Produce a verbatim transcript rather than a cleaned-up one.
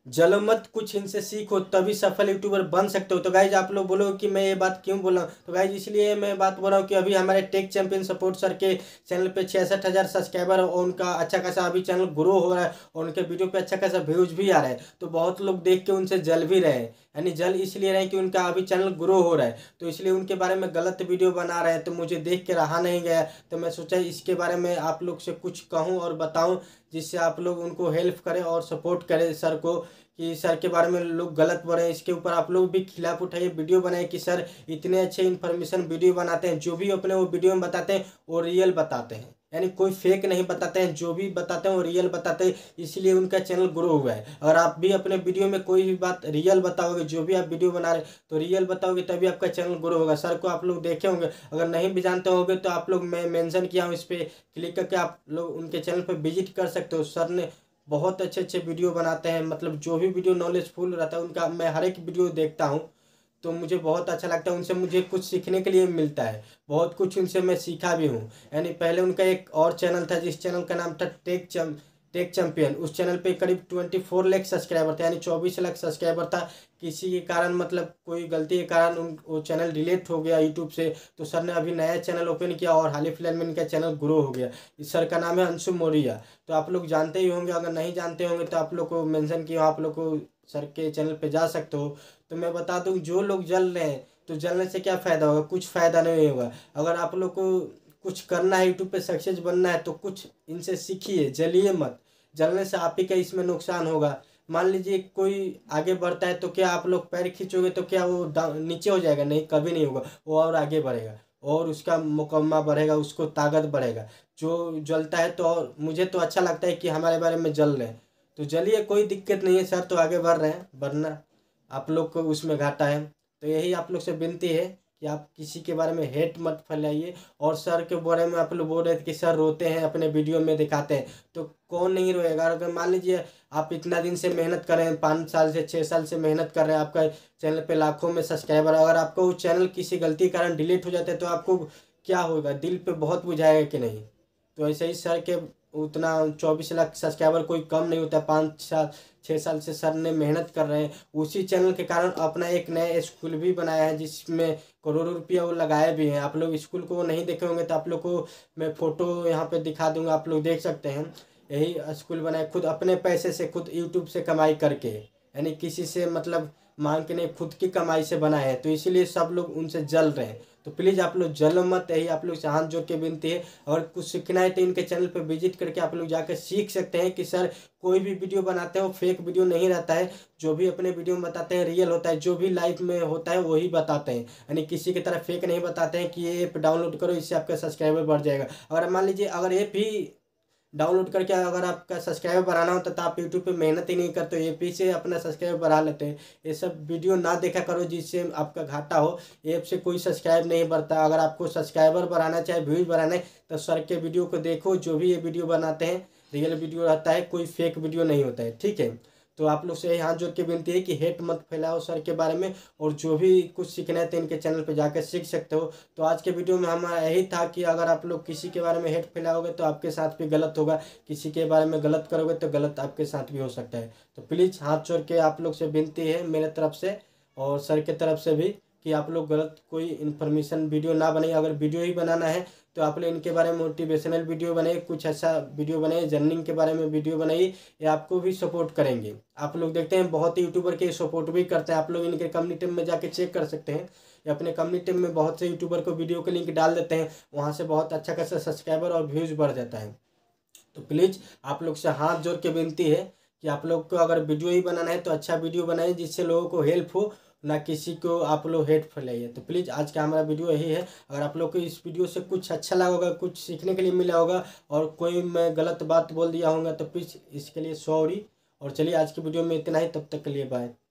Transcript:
जलो मत, कुछ इनसे सीखो, तभी सफल यूट्यूबर बन सकते हो। तो गाइज आप लोग बोलो कि मैं ये बात क्यों बोला हूँ, तो गाइज इसलिए मैं बात बोल रहा हूँ कि अभी हमारे टेक चैंपियन सपोर्ट सर के चैनल पे छियासठ हज़ार सब्सक्राइबर और उनका अच्छा खासा अभी चैनल ग्रो हो रहा है और उनके वीडियो पे अच्छा खासा व्यूज भी आ रहा है। तो बहुत लोग देख के उनसे जल भी रहे हैं, यानी जल इसलिए रहे हैं कि उनका अभी चैनल ग्रो हो रहा है, तो इसलिए उनके बारे में गलत वीडियो बना रहे हैं। तो मुझे देख के रहा नहीं गया, तो मैं सोचा इसके बारे में आप लोग से कुछ कहूँ और बताऊँ, जिससे आप लोग उनको हेल्प करें और सपोर्ट करें सर को, कि सर के बारे में लोग गलत बोल रहे हैं। इसके ऊपर आप लोग भी खिलाफ उठाइए, वीडियो बनाए कि सर इतने अच्छे इन्फॉर्मेशन वीडियो बनाते हैं, जो भी अपने वो वीडियो में बताते हैं वो रियल बताते हैं, यानी कोई फेक नहीं बताते हैं, जो भी बताते हैं वो रियल बताते हैं, इसलिए उनका चैनल ग्रो हुआ है। अगर आप भी अपने वीडियो में कोई भी बात रियल बताओगे, जो भी आप वीडियो बना रहे तो रियल बताओगे, तभी आपका चैनल ग्रो होगा। सर को आप लोग देखे होंगे, अगर नहीं भी जानते होंगे तो आप लोग, मैं मेंशन किया हूँ, इस पर क्लिक करके आप लोग उनके चैनल पर विजिट कर सकते हो। सर ने बहुत अच्छे अच्छे वीडियो बनाते हैं, मतलब जो भी वीडियो नॉलेजफुल रहता है उनका मैं हर एक वीडियो देखता हूँ, तो मुझे बहुत अच्छा लगता है। उनसे मुझे कुछ सीखने के लिए मिलता है, बहुत कुछ उनसे मैं सीखा भी हूँ। यानी पहले उनका एक और चैनल था, जिस चैनल का नाम था टेक चम टेक चैंपियन, उस चैनल पे करीब ट्वेंटी फोर लाख सब्सक्राइबर थे, यानी चौबीस लाख सब्सक्राइबर था। किसी के कारण, मतलब कोई गलती के कारण उन वो चैनल डिलीट हो गया यूट्यूब से, तो सर ने अभी नया चैनल ओपन किया और हाल ही फिलहाल में इनका चैनल ग्रो हो गया। इस सर का नाम है अंशु मौर्य, तो आप लोग जानते ही होंगे। अगर नहीं जानते होंगे तो आप लोग को मेंशन किया, आप लोग को सर के चैनल पे जा सकते हो। तो मैं बता दूं, जो लोग जल रहे हैं तो जलने से क्या फ़ायदा होगा, कुछ फ़ायदा नहीं होगा। अगर आप लोग को कुछ करना है, यूट्यूब पे सक्सेस बनना है, तो कुछ इनसे सीखिए, जलिए मत। जलने से आप ही का इसमें नुकसान होगा। मान लीजिए कोई आगे बढ़ता है तो क्या आप लोग पैर खींचोगे तो क्या वो नीचे हो जाएगा? नहीं, कभी नहीं होगा, वो और आगे बढ़ेगा और उसका मुकम्मा बढ़ेगा, उसको ताकत बढ़ेगा। जो जलता है तो, और मुझे तो अच्छा लगता है कि हमारे बारे में जल रहे हैं, तो जलिए, कोई दिक्कत नहीं है। सर तो आगे बढ़ रहे हैं, बढ़ना आप लोग को उसमें घाटा है। तो यही आप लोग से विनती है कि आप किसी के बारे में हेट मत फैलाइए। और सर के बारे में आप लोग बोल रहे थे कि सर रोते हैं, अपने वीडियो में दिखाते हैं, तो कौन नहीं रोएगा? अगर मान लीजिए आप इतना दिन से मेहनत कर रहे हैं, पाँच साल से छः साल से मेहनत कर रहे हैं, आपका चैनल पे लाखों में सब्सक्राइबर, अगर आपको वो चैनल किसी गलती के कारण डिलीट हो जाता है तो आपको क्या होगा? दिल पे बहुत बुझाएगा कि नहीं? तो ऐसे ही सर के उतना चौबीस लाख सब्सक्राइबर कोई कम नहीं होता। पाँच साल छः साल से सर ने मेहनत कर रहे हैं, उसी चैनल के कारण अपना एक नया स्कूल भी बनाया है, जिसमें करोड़ों रुपया वो लगाए भी हैं। आप लोग स्कूल को नहीं देखे होंगे तो आप लोग को मैं फ़ोटो यहाँ पे दिखा दूंगा, आप लोग देख सकते हैं। यही स्कूल बनाए खुद अपने पैसे से, खुद यूट्यूब से कमाई करके, यानी किसी से मतलब मांग के नहीं, खुद की कमाई से बनाए हैं। तो इसीलिए सब लोग उनसे जल रहे हैं। तो प्लीज़ आप लोग जलो मत, यही आप लोग से हाथ जोड़ के विनती है। और कुछ सीखना है तो इनके चैनल पर विजिट करके आप लोग जाकर सीख सकते हैं कि सर कोई भी वीडियो बनाते हो फेक वीडियो नहीं रहता है। जो भी अपने वीडियो में बताते हैं रियल होता है, जो भी लाइफ में होता है वही बताते हैं, यानी किसी की तरह फेक नहीं बताते हैं कि ये ऐप डाउनलोड करो इससे आपका सब्सक्राइबर बढ़ जाएगा। अगर मान लीजिए अगर ऐप ही डाउनलोड करके अगर आपका सब्सक्राइबर बढ़ाना होता तो आप यूट्यूब पे मेहनत ही नहीं करते, ऐप ही से अपना सब्सक्राइबर बढ़ा लेते हैं। ये सब वीडियो ना देखा करो जिससे आपका घाटा हो। ऐप से कोई सब्सक्राइब नहीं बढ़ता। अगर आपको सब्सक्राइबर बढ़ाना चाहे, व्यूज बढ़ाना है, तो सर के वीडियो को देखो। जो भी ये वीडियो बनाते हैं रियल वीडियो रहता है, कोई फेक वीडियो नहीं होता है, ठीक है? तो आप लोग से यही हाथ जोड़ के विनती है कि हेट मत फैलाओ सर के बारे में, और जो भी कुछ सीखना है तो इनके चैनल पे जाकर सीख सकते हो। तो आज के वीडियो में हमारा यही था कि अगर आप लोग किसी के बारे में हेट फैलाओगे तो आपके साथ भी गलत होगा, किसी के बारे में गलत करोगे तो गलत आपके साथ भी हो सकता है। तो प्लीज़ हाथ जोड़ के आप लोग से विनती है मेरे तरफ से और सर के तरफ से भी, कि आप लोग गलत कोई इन्फॉर्मेशन वीडियो ना बनाइए। अगर वीडियो ही बनाना है तो आप लोग इनके बारे में मोटिवेशनल वीडियो बनाइए, कुछ ऐसा वीडियो बनाइए, जर्निंग के बारे में वीडियो बनाइए, ये आपको भी सपोर्ट करेंगे। आप लोग देखते हैं बहुत ही यूट्यूबर के सपोर्ट भी करते हैं, आप लोग इनके कम्युनिटी में जाके चेक कर सकते हैं। या अपने कम्युनिटी में बहुत से यूट्यूबर को वीडियो के लिंक डाल देते हैं, वहाँ से बहुत अच्छा खासा सब्सक्राइबर और व्यूज़ बढ़ जाता है। तो प्लीज़ आप लोग से हाथ जोड़ के विनती है कि आप लोग को अगर वीडियो ही बनाना है तो अच्छा वीडियो बनाइए जिससे लोगों को हेल्प हो, ना किसी को आप लोग हेट फैलाइए। तो प्लीज़ आज का हमारा वीडियो यही है। अगर आप लोग को इस वीडियो से कुछ अच्छा लगा होगा, कुछ सीखने के लिए मिला होगा, और कोई मैं गलत बात बोल दिया होगा तो प्लीज़ इसके लिए सॉरी। और चलिए आज की वीडियो में इतना ही, तब तक के लिए बाय।